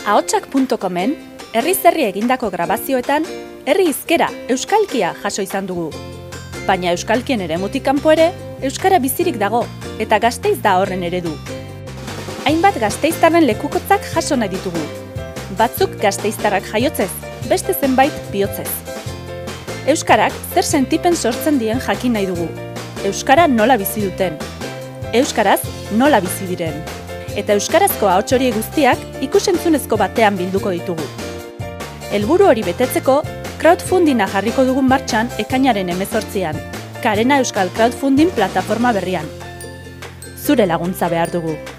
Ahotsak.comen herriz herri egindako grabazioetan herri hizkera euskalkia jaso izan dugu. Baina euskalkien eremutik kanpo ere euskara bizirik dago eta Gasteiz da horren eredu. Hainbat gasteiztarren lekukotzak jaso nahi ditugu. Batzuk gasteiztarrak jaiotzez, beste zenbait bihotzez. Euskarak zer sentipen sortzen dien jakin nahi dugu. Euskara nola bizi duten. Euskaraz nola bizi diren. Eta euskarazko ahots horiek guztiak ikus-entzunezko batean bilduko ditugu. Helburu hori betetzeko, crowdfundinga jarriko dugun martxan ekainaren 18an, Karena Euskal Crowdfunding plataforma berrian. Zure laguntza behar dugu.